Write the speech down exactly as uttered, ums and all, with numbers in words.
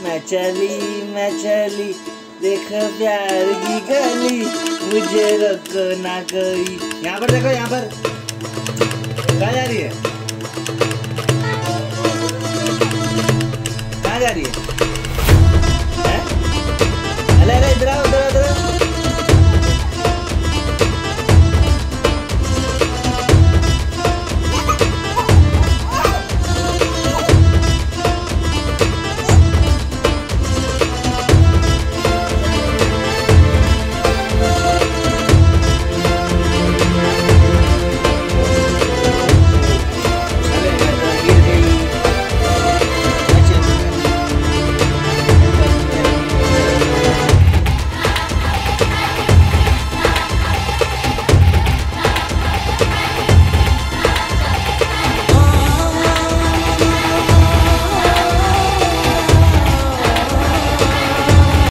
मैं चली मैं चली देख प्यार की गली, मुझे रोको ना कोई। यहाँ पर देखो, यहाँ पर कहाँ जा रही है, कहाँ जा रही है?